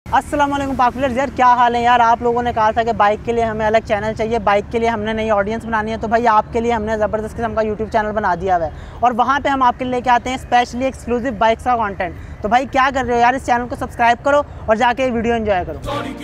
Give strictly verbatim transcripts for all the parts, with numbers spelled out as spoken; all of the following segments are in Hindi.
अस्सलाम वालेकुम पॉपुलर यार, क्या हाल है यार। आप लोगों ने कहा था कि बाइक के लिए हमें अलग चैनल चाहिए, बाइक के लिए हमने नई ऑडियंस बनानी है, तो भाई आपके लिए हमने ज़बरदस्त किस्म का यूट्यूब चैनल बना दिया हुआ है और वहाँ पे हम आपके लिए लेके आते हैं स्पेशली एक्सक्लूसिव बाइक्स का कंटेंट। तो भाई क्या कर रहे हो यार, इस चैनल को सब्सक्राइब करो और जाके वीडियो एंजॉय करो।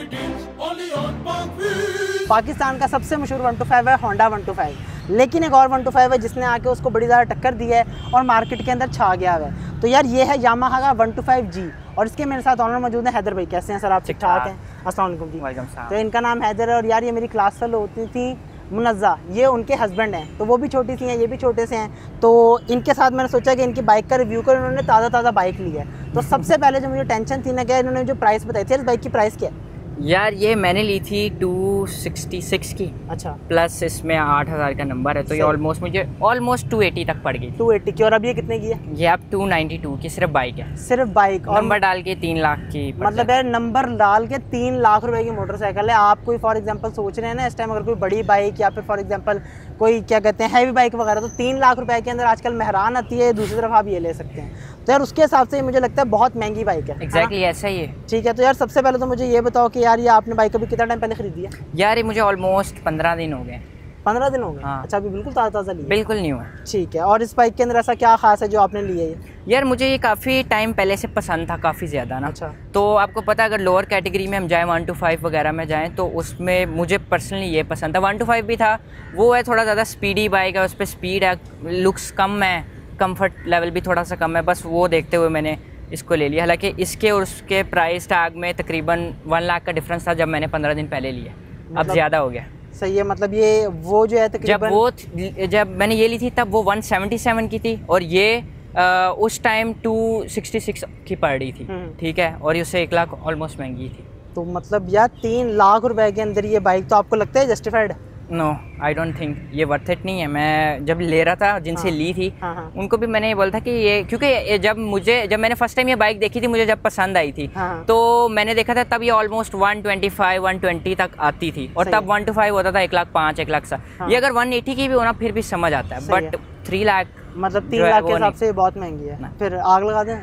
पाकिस्तान का सबसे मशहूर वन टू फाइव है होंडा वन टू फाइव, लेकिन एक और वन टू फाइव है जिसने आके उसको बड़ी ज़्यादा टक्कर दी है और मार्केट के अंदर छा गया है। तो यार ये है यामाहा का वन टू फाइव जी और इसके मेरे साथ ऑनर मौजूद है हैदर भाई। कैसे हैं सर आप? ठीक ठाक हैं? अस्सलाम वालेकुम जी। तो इनका नाम हैदर है और यार ये मेरी क्लास फेलो होती थी मुनज़्ज़ा, ये उनके हस्बैंड हैं, तो वो भी छोटी सी हैं, ये भी छोटे से हैं। तो इनके साथ मैंने सोचा कि इनकी बाइक का रिव्यू करें। इन्होंने ताज़ा ताज़ा बाइक ली है, तो सबसे पहले जो मुझे टेंशन थी ना, क्या इन्होंने जो प्राइस बताई थी, इस बाइक की प्राइस क्या है? यार ये मैंने ली थी टू सिक्सटी सिक्स की। अच्छा। प्लस इसमें आठ हज़ार का नंबर है, तो ये ऑलमोस्ट मुझे ऑलमोस्ट टू एटी तक पड़ गई। टू एटी की। और अब ये कितने की है? ये अब टू नाइन्टी टू की सिर्फ बाइक है। सिर्फ बाइक और नंबर डाल के तीन लाख की। मतलब यार नंबर डाल के तीन लाख रुपए की मोटरसाइकिल है। आप कोई फॉर एग्जांपल सोच रहे हैं ना इस टाइम, अगर कोई बड़ी बाइक या फिर फॉर एग्जांपल कोई क्या कहते हैं हैवी बाइक वगैरह, तो तीन लाख रुपए के अंदर आजकल मेहरान आती है, दूसरी तरफ आप ये ले सकते हैं। तो यार उसके हिसाब से मुझे लगता है बहुत महंगी बाइक है। एग्जैक्टली ऐसा ही है। ठीक है, तो यार सबसे पहले तो मुझे ये बताओ कि यार ये आपने बाइक अभी कितना टाइम पहले खरीदी है? यार ये मुझे ऑलमोस्ट पंद्रह दिन हो गए। पंद्रह दिन हो गए? हाँ। अच्छा, अभी बिल्कुल ताज़ा ताज़ा ली है? बिल्कुल न्यू है। ठीक है, और इस बाइक के अंदर ऐसा क्या खास है जो आपने ली है? यार मुझे ये काफ़ी टाइम पहले से पसंद था, काफ़ी ज़्यादा ना। अच्छा। तो आपको पता है अगर लोअर कैटेगरी में हम जाएँ वन टू फाइव वगैरह में जाएँ तो उसमें मुझे पर्सनली ये पसंद था। वन टू फाइव भी था, वो है थोड़ा ज़्यादा स्पीडी बाइक है, उस पर स्पीड है, लुक्स कम है, कंफर्ट लेवल भी थोड़ा सा कम है, बस वो देखते हुए मैंने इसको ले लिया। हालांकि इसके और उसके प्राइस टैग में तकरीबन वन लाख का डिफरेंस था जब मैंने पंद्रह दिन पहले लिया। मतलब अब ज़्यादा हो गया। सही है, मतलब ये वो जो है तकरीबन जब वो जब मैंने ये ली थी तब वो वन सेवेंटी सेवन की थी और ये आ, उस टाइम टू सिक्सटी सिक्स की पड़ रही थी। ठीक है, और ये उससे एक लाख ऑलमोस्ट महंगी थी। तो मतलब यार तीन लाख रुपए के अंदर ये बाइक, तो आपको लगता है justified? No I don't think ये वर्थ इट नहीं है। मैं जब ले रहा था जिनसे हाँ, ली थी हाँ, हाँ, उनको भी मैंने ये बोला था कि ये, क्योंकि जब मुझे जब मैंने फर्स्ट टाइम ये बाइक देखी थी, मुझे जब पसंद आई थी, हाँ, तो मैंने देखा था तब ये almost one twenty five one twenty तक आती थी और तब वन टू फाइव होता था एक लाख पाँच एक लाख सा। हाँ। ये अगर वन एटी की भी होना फिर भी समझ आता है, बट थ्री लाख मतलब तीन लाख के हिसाब से बहुत महंगी है। फिर आग लगा दें?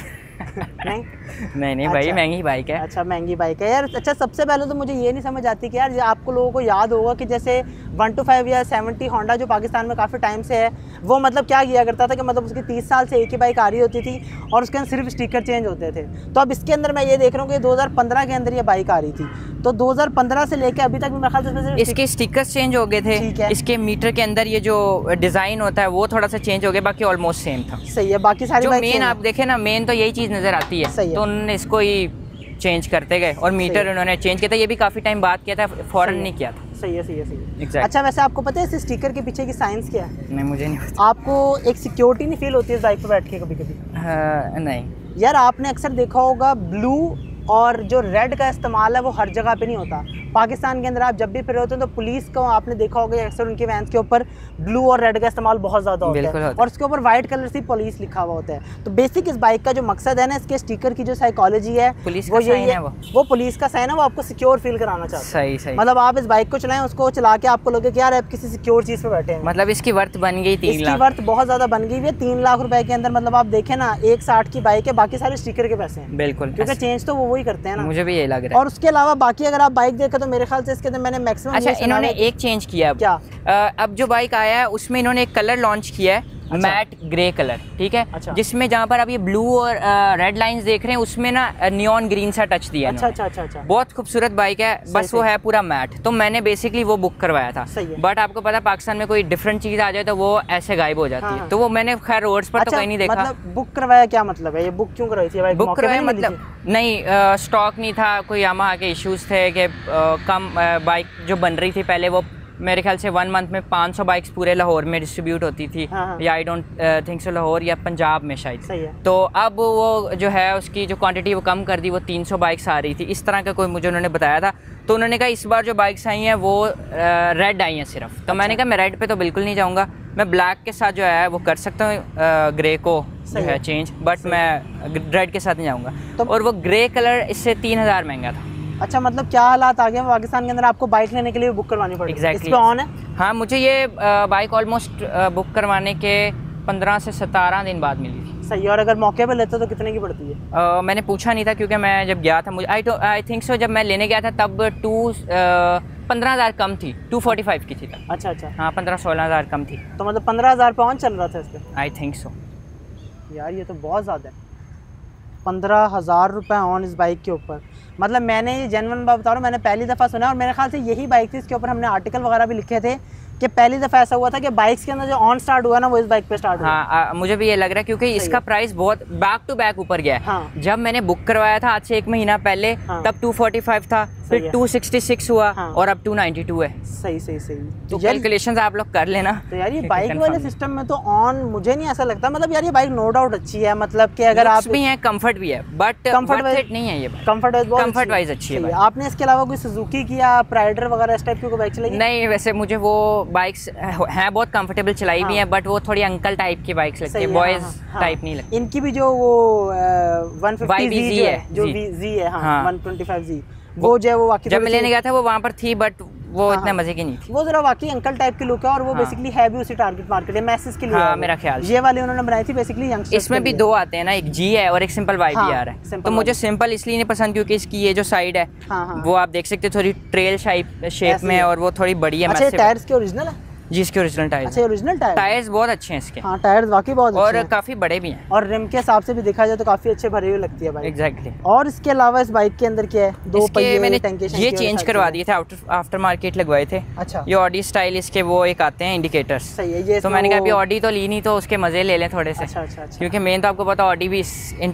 नहीं नहीं नहीं भाई, महंगी बाइक है। अच्छा, महंगी बाइक है यार। अच्छा, सबसे पहले तो मुझे ये नहीं समझ आती कि यार आपको लोगों को याद होगा कि जैसे वन टू फाइव या सेवेंटी होंडा जो पाकिस्तान में काफ़ी टाइम से है, वो मतलब क्या किया करता था कि मतलब उसकी तीस साल से एक ही बाइक आ रही होती थी और उसके अंदर सिर्फ स्टिकर चेंज होते थे। तो अब इसके अंदर मैं ये देख रहा हूँ कि दो हज़ार पंद्रह के अंदर ये बाइक आ रही थी, तो दो हज़ार पंद्रह से लेकर अभी तक मेरे ख्याल से इसके स्टिकर्स चेंज हो गए थे। इसके मीटर के अंदर ये जो डिज़ाइन होता है वो थोड़ा सा चेंज हो गया, बाकी ऑलमोस्ट सेम था। सही है, बाकी सारी जो मेन आप देखें ना, मेन तो यही चीज़ नज़र आती है, तो उन्होंने इसको ही चेंज करते गए और मीटर उन्होंने चेंज किया था। ये भी काफ़ी टाइम बाद किया था, फौरन नहीं किया था। सही है, सही है, सही है। exactly. अच्छा, वैसे आपको पता है इस स्टिकर के पीछे की साइंस क्या है? नहीं, मुझे नहीं पता। आपको एक सिक्योरिटी नहीं फील होती है बाइक पर बैठ के कभी कभी? हाँ, नहीं यार, आपने अक्सर देखा होगा ब्लू और जो रेड का इस्तेमाल है वो हर जगह पे नहीं होता। पाकिस्तान के अंदर आप जब भी फिर होते हैं तो पुलिस को आपने देखा होगा अक्सर उनके वैन के ऊपर ब्लू और रेड का इस्तेमाल बहुत ज़्यादा होता है, होता है और उसके ऊपर वाइट कलर से पुलिस लिखा हुआ होता है। तो बेसिक इस बाइक का जो मकसद है ना, इसके स्टिकर की जो साइकोलॉजी है, पुलिस वो का साइन है, वो वो पुलिस का साइन है, वो आपको सिक्योर फील कराना चाहता है। सही सही। मतलब आप इस बाइक को चलाएं, उसको चला के आपको लगे कि यार आप किसी सिक्योर चीज़ पे बैठे हैं। मतलब इसकी वर्थ बन गई तीन लाख। इसकी वर्थ बहुत ज़्यादा बन गई है तीन लाख रुपए के अंदर। मतलब आप देखें ना, एक साठ की बाइक है, बाकी सारे स्टिकर के पैसे हैं। बिल्कुल, क्योंकि चेंज तो वो वही करते हैं ना। मुझे भी ये लग रहा है। और उसके अलावा बाकी अगर आप बाइक देखें तो मेरे ख्याल से इसके अंदर मैंने मैक्सिमम अच्छा, इन्होंने एक चेंज किया। क्या? अब जो बाइक आया है उसमें इन्होंने एक कलर लॉन्च किया है। अच्छा। मैट ग्रे कलर, ठीक है। अच्छा। जिसमें जहाँ पर आप ये ब्लू और रेड लाइंस देख रहे हैं उसमें ना नियॉन ग्रीन सा टच दिया है। अच्छा, अच्छा, अच्छा, अच्छा। बहुत खूबसूरत बाइक है, बस वो है पूरा मैट। तो मैंने बेसिकली वो बुक करवाया था। बट आपको पता है पाकिस्तान में कोई डिफरेंट चीज़ आ जाए तो वो ऐसे गायब हो जाती है, तो वो मैंने खैर रोड्स पर तो कहीं नहीं देखा। मतलब बुक करवाया क्या मतलब है? ये बुक क्यों करवाई थी? बुक करवाया मतलब नहीं, स्टॉक नहीं था, कोई यामाहा के इश्यूज थे कि कम बाइक जो बन रही थी पहले, वो मेरे ख्याल से वन मंथ में पाँच सौ बाइक्स पूरे लाहौर में डिस्ट्रीब्यूट होती थी। हाँ। या I don't think so Lahore या पंजाब में शायद। सही है। तो अब वो जो है उसकी जो क्वांटिटी वो कम कर दी, वो तीन सौ बाइक्स आ रही थी, इस तरह का कोई मुझे उन्होंने बताया था। तो उन्होंने कहा इस बार जो बाइक्स आई हैं वो रेड आई हैं सिर्फ। तो अच्छा। मैंने कहा मैं रेड पे तो बिल्कुल नहीं जाऊँगा, मैं ब्लैक के साथ जो है वो कर सकता हूँ, ग्रे को जो है चेंज, बट मैं रेड के साथ नहीं जाऊँगा। तो और वो ग्रे कलर इससे तीन हज़ार महंगा था। अच्छा, मतलब क्या हालात आ गए पाकिस्तान के अंदर, आपको बाइक लेने के लिए बुक करवानी पड़ेगी? एग्जैक्टली। इस पे ऑन है? हाँ, मुझे ये बाइक ऑलमोस्ट बुक करवाने के पंद्रह से सतारह दिन बाद मिली थी। सही। और अगर मौके पे लेते तो कितने की पड़ती है? uh, मैंने पूछा नहीं था क्योंकि मैं जब गया था, मुझे आई आई थिंक सो जब मैं लेने गया था तब टू पंद्रह हज़ार कम थी, टू फोर्टी फाइव की थी तब। अच्छा अच्छा। हाँ पंद्रह सोलह हज़ार कम थी। तो मतलब पंद्रह हज़ार पे ऑन चल रहा था इस पर? I think so. यार ये तो बहुत ज़्यादा है, पंद्रह हज़ार रुपये ऑन इस बाइक के ऊपर। मतलब मैंने ये जेन्युइन बात बता रहा हूँ, मैंने पहली दफ़ा सुना और मेरे ख्याल से यही बाइक थी, इसके ऊपर हमने आर्टिकल वगैरह भी लिखे थे कि पहली दफ़ा ऐसा हुआ था कि बाइक्स के अंदर जो ऑन स्टार्ट हुआ ना वो इस बाइक पे स्टार्ट हुआ। हाँ आ, मुझे भी ये लग रहा है क्योंकि इसका प्राइस बहुत बैक टू बैक ऊपर गया है। हाँ। जब मैंने बुक करवाया था आज से एक महीना पहले, हाँ। तब टू फोर्टी फाइव था, फिर टू सिक्सटी सिक्स हुआ, हाँ। और अब टू नाइंटी टू है। सही सही सही। तो कैलकुलेशंस आप लोग कर लेना। तो यार ये बाइक वाले सिस्टम में तो ऑन मुझे नहीं ऐसा लगता, मतलब यार ये बाइक नो डाउट अच्छी है, मतलब कि अगर आप भी है, कंफर्ट भी है, बट कंफर्ट वाइज नहीं है ये बाइक। कंफर्ट वाइज बहुत कंफर्ट वाइज अच्छी है। आपने इसके अलावा कोई सुजुकी की या प्राइडर वगैरह इस टाइप की कोई बाइक चलाई? नहीं, वैसे मुझे वो बाइक्स हैं बहुत कंफर्टेबल चलाई भी हैं, बट वो थोड़ी अंकल टाइप की बाइक्स लगती है, बॉयज टाइप नहीं लगती। इनकी भी जो वो वन फिफ्टी ज़ी है, जो ज़ी है, हाँ वन ट्वेंटी फाइव ज़ी, वो जो है वो वाकई जब मैं लेने गया था वो वहाँ पर थी, बट वो इतने मजे की नहीं थी। वो जरा वाकई अंकल टाइप की लुक है और वो बेसिकली है भी उसी टारगेट मार्केट है, मैसेज के लिए। हाँ, मेरा ख्याल ये वाले उन्होंने बनाई थी बेसिकली यंगस्टर्स। इसमें भी दो आते हैं ना, एक जी है और एक सिंपल वाई बी आर है। तो मुझे सिंपल इसलिए नहीं पसंद क्योंकि इसकी ये जो साइड है वो आप देख सकते हो थोड़ी ट्रेल शेप में और वो थोड़ी बड़ी है। अच्छा, टायर्स के ओरिजिनल है? जी, इसके ओरिजिनल टायर्स। अच्छा, ओरिजिनल टायर। टायर्स बहुत अच्छे हैं इसके। हाँ, टायर्स वाकई बहुत अच्छे और हैं। काफी बड़े भी हैं। और रिम के हिसाब से भी देखा जाए तो काफी अच्छे भरे हुए लगती है बाइक। एग्जैक्टली। और इसके अलावा इस बाइक के अंदर क्या है? दो पहिए, मैंने ये चेंज करवा दिए थे, आफ्टर मार्केट लगवाए थे। अच्छा। ये ऑडी स्टाइल इसके वो एक आते हैं इंडिकेटर्स। सही है। ये तो मैंने कहा अभी ऑडी तो ली नहीं तो उसके मजे ले लें थोड़े से। अच्छा अच्छा अच्छा। क्योंकि मेन तो आपको पता ऑडी भी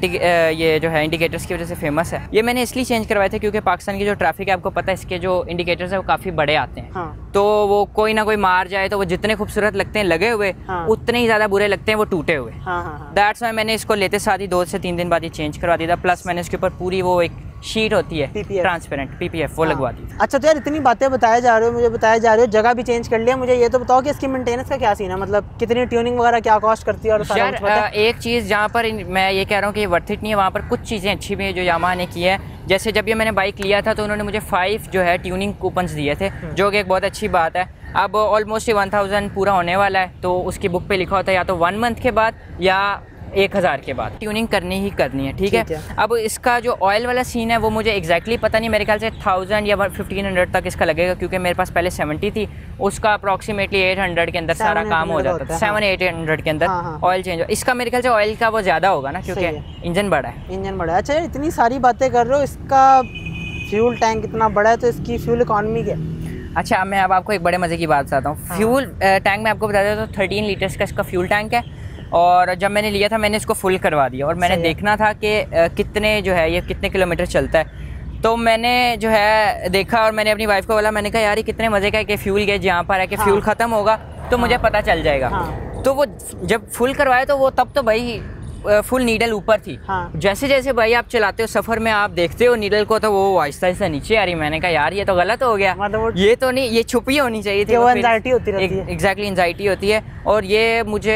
ये जो है इंडिकेटर्स की वजह से फेमस है। ये मैंने इसलिए चेंज करवाए थे क्योंकि पाकिस्तान की जो ट्रैफिक है आपको पता है, इसके जो इंडिकेटर्स है वो काफी बड़े आते हैं। तो वो कोई ना कोई मार जाए तो वो जितने खूबसूरत लगते हैं लगे हुए, हाँ। उतने ही ज्यादा बुरे लगते हैं वो टूटे हुए। दैट्स व्हाई मैंने इसको लेते साथ ही दो से तीन दिन बाद ये चेंज करवा दिया था। प्लस मैंने इसके ऊपर पूरी वो एक शीट होती है ट्रांसपेरेंट पीपीएफ, वो लगवा दी। अच्छा, तो यार इतनी बातें बताए जा रहे हो, मुझे बताया जा रहे हो, जगह भी चेंज कर लिया, मुझे ये तो बताओ कि इसकी मेंटेनेंस का क्या सीन है, मतलब कितनी ट्यूनिंग वगैरह क्या कॉस्ट करती है? और यार एक चीज़ जहाँ पर मैं ये कह रहा हूँ कि वर्थ इट नहीं है, वहाँ पर कुछ चीज़ें अच्छी भी हैं जो यामाहा ने की है। जैसे जब ये मैंने बाइक लिया था तो उन्होंने मुझे फाइव जो है ट्यूनिंग कूपन्स दिए थे, जो कि एक बहुत अच्छी बात है। अब ऑलमोस्ट वन थाउजेंड पूरा होने वाला है, तो उसकी बुक पे लिखा होता है या तो वन मंथ के बाद या एक हज़ार के बाद ट्यूनिंग करनी ही करनी है। ठीक है, है। अब इसका जो ऑयल वाला सीन है वो मुझे एग्जैक्टली पता नहीं, मेरे ख्याल से थाउजेंड या फिफ्टीन हंड्रेड तक इसका लगेगा, क्योंकि मेरे पास पहले सेवेंटी थी, उसका अप्रॉक्सीमेटली एट हंड्रेड के अंदर सारा काम हो जाता था। सेवन एट हंड्रेड के अंदर ऑयल चेंज। इसका मेरे ख्याल से ऑयल का वो ज़्यादा होगा ना, क्योंकि इंजन बड़ा है। इंजन बड़ा है। अच्छा, इतनी सारी बातें कर रहे हो, इसका फ्यूल टैंक इतना बड़ा है तो इसकी फ्यूल इकॉनमी क्या? अच्छा, मैं अब आपको एक बड़े मज़े की बात बताता हूँ। हाँ। फ्यूल टैंक में आपको बता देता तो थर्टीन लीटर्स का इसका फ्यूल टैंक है। और जब मैंने लिया था मैंने इसको फुल करवा दिया और मैंने देखना था कि कितने जो है ये कितने किलोमीटर चलता है। तो मैंने जो है देखा और मैंने अपनी वाइफ को बोला, मैंने कहा यार ये कितने मज़े का है कि फ्यूल गेज यहाँ पर है कि हाँ। फ्यूल ख़त्म होगा तो हाँ। मुझे पता चल जाएगा। हाँ। तो वो जब फुल करवाए तो वो तब तो भाई फुल नीडल ऊपर थी। हाँ। जैसे जैसे भाई आप चलाते हो सफर में आप देखते हो नीडल को तो वो आहिस्ता आहिस्ता नीचे आ रही। मैंने कहा यार ये तो गलत हो गया, मतलब ये तो नहीं, ये छुपी होनी चाहिए थी। वो एंजाइटी होती रहती है। एग्जैक्टली एंजाइटी होती है। और ये मुझे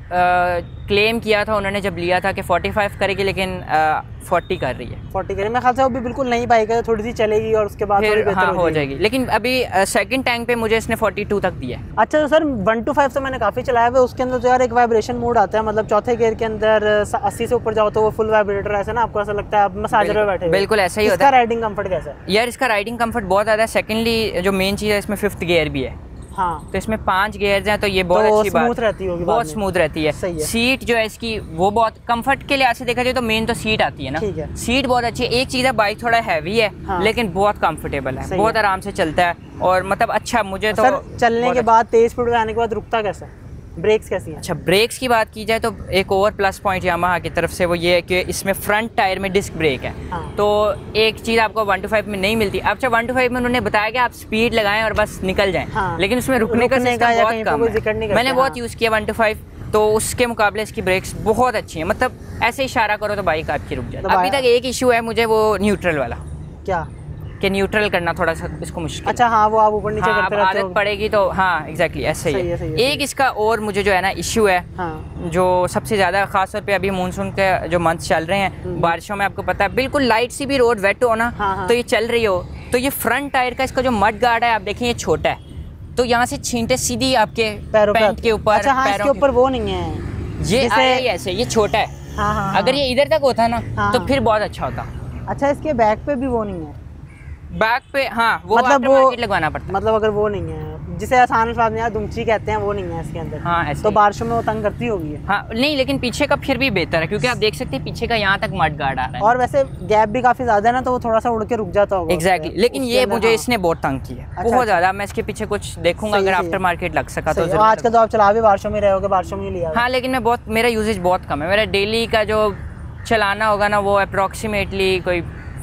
क्लेम किया था उन्होंने जब लिया था कि पैंतालीस करेगी, लेकिन चालीस कर रही है। चालीस करेगी, मैं ख्याल से वो भी बिल्कुल नई बाइक है, थोड़ी सी चलेगी और उसके बाद फिर हाँ हो जाएगी। लेकिन अभी सेकंड टैंक पे मुझे इसने बयालीस तक दिया है। अच्छा, तो सर वन टू फाइव तो मैंने काफ़ी चलाया है, उसके अंदर तो यार एक वाइब्रेशन मोड आता है, मतलब चौथे गियर के अंदर अस्सी से ऊपर जाओ तो वो फुल वाइब्रेटर ऐसा ना, आपको ऐसा लगता है आप मसाजर में बैठे। बिल्कुल ऐसा ही होता है। इसका राइडिंग कंफर्ट कैसा है? यार इसका राइडिंग कंफर्ट बहुत ज़्यादा है। सेकेंडली जो मेन चीज़ है इसमें फिफ्थ गियर भी है। हाँ। तो इसमें पांच गियर्स हैं तो ये बहुत तो अच्छी बात रहती होगी, बहुत स्मूथ रहती है। सही है। सीट जो है इसकी वो बहुत कंफर्ट के लिहाज से देखा जाए तो मेन तो सीट आती है ना। ठीक है। सीट बहुत अच्छी है। एक चीज़ है बाइक थोड़ा हैवी है हाँ। लेकिन बहुत कंफर्टेबल है, बहुत आराम से चलता है और मतलब अच्छा मुझे तो सर चलने के बाद तेज स्पीड पे आने के बाद रुकता कैसा है? ब्रेक्स कैसी हैं? अच्छा, ब्रेक्स की बात की जाए तो एक और प्लस पॉइंट यामाहा की तरफ से वो ये है कि इसमें फ्रंट टायर में डिस्क ब्रेक है। हाँ। तो एक चीज़ आपको वन टू फाइव में नहीं मिलती। अच्छा, वन टू फाइव में उन्होंने बताया कि आप स्पीड लगाएं और बस निकल जाएं। हाँ। लेकिन उसमें रुकने का सिस्टम बहुत कम है। मैंने बहुत यूज़ किया वन टू फाइव, तो उसके मुकाबले इसकी ब्रेक्स बहुत अच्छी हैं। मतलब ऐसे इशारा करो तो बाइक आपकी रुक जाए। अभी तक एक इशू है मुझे, वो न्यूट्रल वाला। क्या? कि न्यूट्रल करना थोड़ा सा इसको मुश्किल। अच्छा हाँ, वो आप ऊपर नीचे हाँ, करते रहते हो। आदत पड़ेगी तो हाँ एग्जैक्टली ऐसे ही है, है। एक इसका और मुझे जो है ना इश्यू है हाँ। जो सबसे ज़्यादा खास तौर पे अभी मानसून के जो मंथ चल रहे हैं, बारिशों में आपको पता है बिल्कुल लाइट सी भी रोड वेट हो ना हाँ, हाँ। तो ये चल रही हो तो ये फ्रंट टायर का इसका जो मड गार्ड है आप देखें ये छोटा है, तो यहाँ से छींटे सीधी आपके पैंट के ऊपर। अच्छा हाँ, इसके ऊपर वो नहीं है, ये ऐसे ये छोटा है हाँ, हाँ, अगर ये इधर तक होता ना हाँ, तो हाँ। फिर बहुत अच्छा होता। अच्छा, इसके बैक पे भी वो नहीं है, बैक पे हाँ वो मतलब आफ्टर वो मार्केट लगवाना पड़ता है। मतलब अगर वो नहीं है जिसे आसान अल्फाज में यार दुमची कहते हैं, वो नहीं है इसके अंदर। हाँ ऐसे तो ही। बारिशों में वो तंग करती होगी। हाँ नहीं, लेकिन पीछे का फिर भी बेहतर है क्योंकि आप देख सकते हैं पीछे का यहाँ तक मड गार्ड आ रहा है। और वैसे गैप भी काफी ज्यादा है ना, तो वो थोड़ा सा उड़ के रुक जाता होगा। Exactly exactly. लेकिन उसके ये अंदर, मुझे हाँ। इसने बहुत तंग किया अच्छा, बहुत अच्छा। ज्यादा। मैं इसके पीछे कुछ देखूंगा सही है, अगर सही आफ्टर है। मार्केट लग सका तो सही है। जरूर आज का तो आप चला भी बारिशों में रहे होगे, बारिशों में ही लिया होगा। हाँ लेकिन मैं बहुत, मेरा यूजेज बहुत कम है। मेरा डेली का जो चलाना होगा ना वो अप्रोक्सीमेटली कोई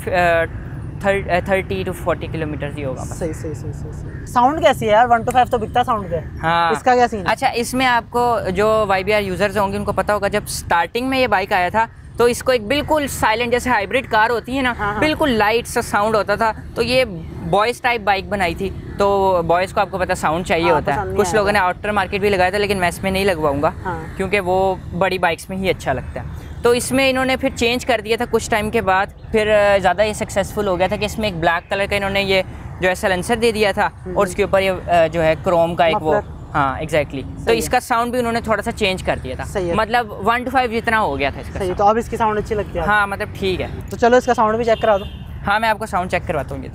थर्टी टू फोर्टी किलोमीटर ही होगा। सही सही सही सही। साउंड कैसी है यार? वन टू फाइव तो बिकता साउंड है। हाँ इसका क्या सीन है? अच्छा, इसमें आपको जो वाई बी आर यूजर्स होंगे उनको पता होगा, जब स्टार्टिंग में ये बाइक आया था तो इसको एक बिल्कुल साइलेंट, जैसे हाइब्रिड कार होती है ना, हाँ, हाँ। बिल्कुल लाइट सा साउंड होता था। तो ये बॉयज़ टाइप बाइक बनाई थी, तो बॉयज़ को आपको पता साउंड चाहिए हाँ, होता है। पसंद नहीं कुछ लोगों आएगा। ने आउटर मार्केट भी लगाया था, लेकिन मैं इसमें नहीं लगवाऊंगा हाँ। क्योंकि वो बड़ी बाइक्स में ही अच्छा लगता है। तो इसमें इन्होंने फिर चेंज कर दिया था कुछ टाइम के बाद, फिर ज़्यादा ये सक्सेसफुल हो गया था कि इसमें एक ब्लैक कलर का इन्होंने ये जो है सलेंसर दे दिया था और उसके ऊपर ये अ, जो है क्रोम का एक वो, मफलर। हाँ एग्जैक्टली exactly. तो है। इसका साउंड भी उन्होंने थोड़ा सा चेंज कर दिया था। सही है। मतलब वन टू फाइव जितना हो गया था इसका सही है, sound। तो अब इसकी साउंड अच्छी लगती है। हाँ मतलब ठीक है। तो चलो इसका साउंड भी चेक करा दो। हाँ मैं आपको साउंड चेक करवाता हूँ। ये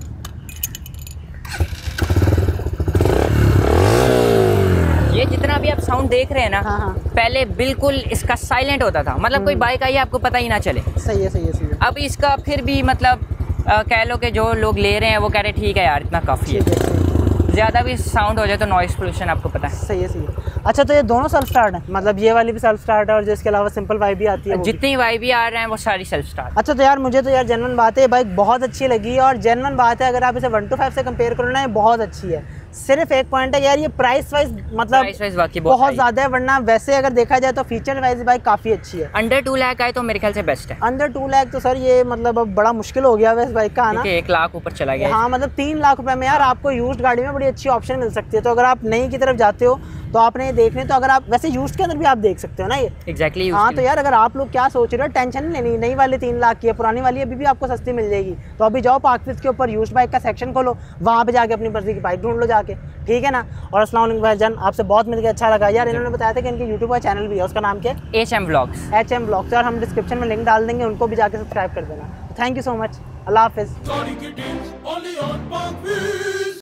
ये जितना भी आप साउंड देख रहे हैं ना, हाँ, हाँ। पहले बिल्कुल इसका साइलेंट होता था, मतलब कोई बाइक आई आपको पता ही ना चले। सही है सही है सही है। अब इसका फिर भी मतलब अ, कह लो कि जो लोग ले रहे हैं वो कह रहे ठीक है यार इतना काफ़ी ठीक है। है, सही है। ज़्यादा भी साउंड हो जाए तो नॉइस पोल्यूशन आपको पता है। सही है सही है। अच्छा, तो ये दोनों सेल्फ स्टार्ट है, मतलब ये वाली भी सेल्फ स्टार्ट है और जो इसके अलावा सिंपल वाई भी आती है वो भी? जितनी वाई भी आ रहे हैं वो सारी सेल्फ स्टार्ट। अच्छा, तो यार मुझे तो यार जेन्युइन बात है, ये बाइक बहुत अच्छी लगी और जेन्युइन बात है अगर आप इसे वन टू फाइव से कंपेयर करो ना, ये बहुत अच्छी है। सिर्फ एक पॉइंट है यार, ये प्राइस वाइज मतलब प्राइस वाइज वाकई बहुत बहुत high। ज़्यादा है, वरना वैसे अगर देखा जाए तो फीचर वाइज बाइक काफ़ी अच्छी है। अंडर टू लाख आए तो मेरे ख्याल से बेस्ट है, अंडर टू लाख तो सर ये मतलब अब बड़ा मुश्किल हो गया है इस बाइक का आना। क्योंकि एक लाख ऊपर चला गया है। हाँ मतलब तीन लाख रुपए में यार आपको यूज्ड गाड़ी में बड़ी अच्छी ऑप्शन मिल सकती है। तो अगर आप नई की तरफ जाते हो तो आपने ये देखने, तो अगर आप वैसे यूज्ड के अंदर भी आप देख सकते हो ना ये। एग्जैक्टली हाँ तो यार अगर आप लोग क्या सोच रहे हो, टेंशन नहीं लेनी, नई वाली तीन लाख की है, पुरानी वाली अभी भी आपको सस्ती मिल जाएगी। तो अभी जाओ पार्कविज के ऊपर यूज्ड बाइक का सेक्शन खोलो, वहाँ पे जाके अपनी मर्जी की बाइक ढूंढ लो जाके, ठीक है ना। और अस्सलाम वालेकुम भाईजान, आपसे बहुत मिलकर अच्छा लगा यार। इन्होंने बताया था कि इनके यूट्यूब का चैनल भी है, उसका नाम क्या है? H M blogs. H M blogs. और हम डिस्क्रिप्शन में लिंक डाल देंगे, उनको भी जाके सब्सक्राइब कर देना। थैंक यू सो मच, अल्लाह हाफिज़।